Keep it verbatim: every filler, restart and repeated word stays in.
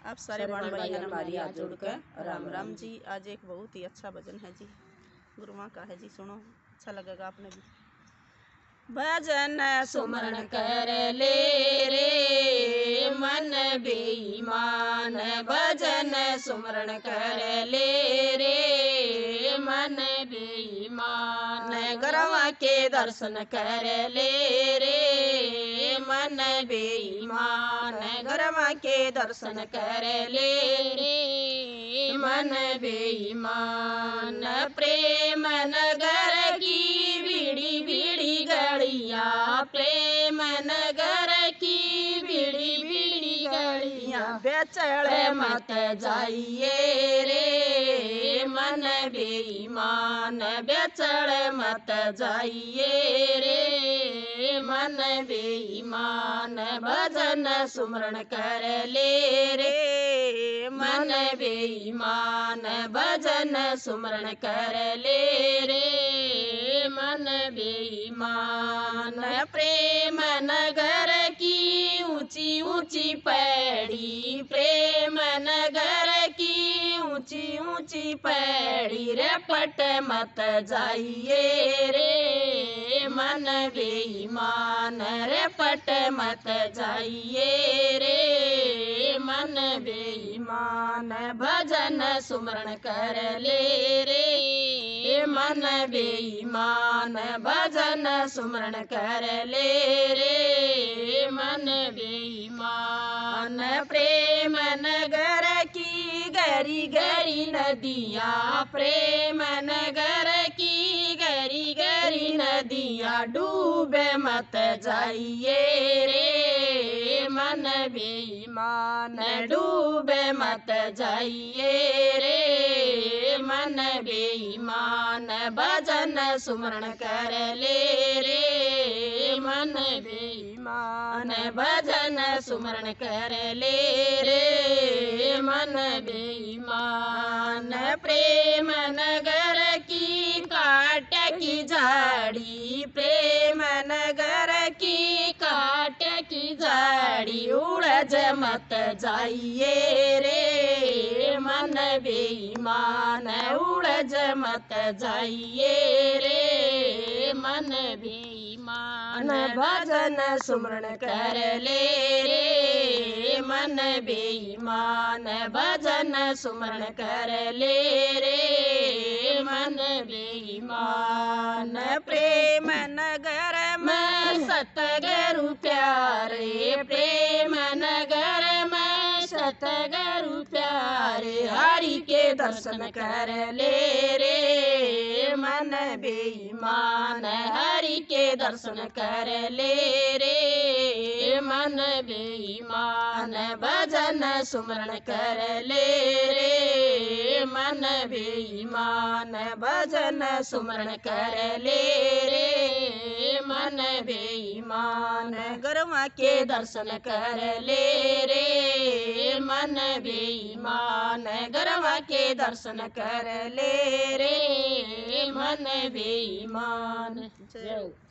आप सारे बाण भाई हमारी हाथ जोड़कर राम राम जी। आज एक बहुत ही अच्छा भजन है जी, गुरु माँ का है जी, सुनो, अच्छा लगेगा आपने भी। भजन सुमरण कर ले रे मन बेईमान, भजन सुमरण कर ले रे मन बेईमान, गरवा के दर्शन कर ले रे मन बेईमान, गरवा के दर्शन कर ले रे मन बेईमान। प्रेम नगर की बीड़ी बीड़ी गड़िया, प्रेम नगर की बीड़ी बीड़ी गड़िया, बेचड़ मत जाइए रे मन बेईमान, बेचड़ मत जाइए रे मन बेईमान। भजन सुमरण कर ले रे मन बेईमान, भजन सुमरण कर ले रे मन बेईमान। प्रेम नगर की ऊंची ऊंची पैड़ी, प्रेम नगर की ऊंची ऊंची पैड़ी, रे पट मत जाइए रे मन बेईमान, रे पट मत जाइए रे मन बेईमान। भजन सुमरण कर ले रे मन बेईमान, भजन सुमरण कर ले रे मन बेईमान। प्रेम नगर की गरी गरी नदिया, प्रेम नगर की गरी गरी नदिया, डूबे मत जाइए रे मन बेईमान, डूबे मत जाइए रे मन बेईमान। भजन सुमरण कर ले रे मन बेईमान, भजन सुमरण कर ले रे मन बेईमान। प्रेम नगर की काट की झाड़ी, प्रेम नगर की काट की झाड़ी, उड़ज मत जाइए रे मन बेईमान, उड़ज मत जाइए रे मन बेईमान। भजन सुमरण कर ले रे मन बेईमान, भजन सुमरण कर ले रे मन बेईमान। प्रेम नगर में सतगुरु प्यारे, प्रेम नगर में सतगुरु प्यारे, हरि के दर्शन कर ले रे मन बेईमान, हरि के दर्शन कर ले रे मन बेईमान। भजन सुमरण कर ले रे मन बेईमान, भजन सुमरण कर ले रे मन बेईमान। गरवा के दर्शन कर ले रे मन बेईमान, गरवा के दर्शन कर ले रे मन बेईमान। जय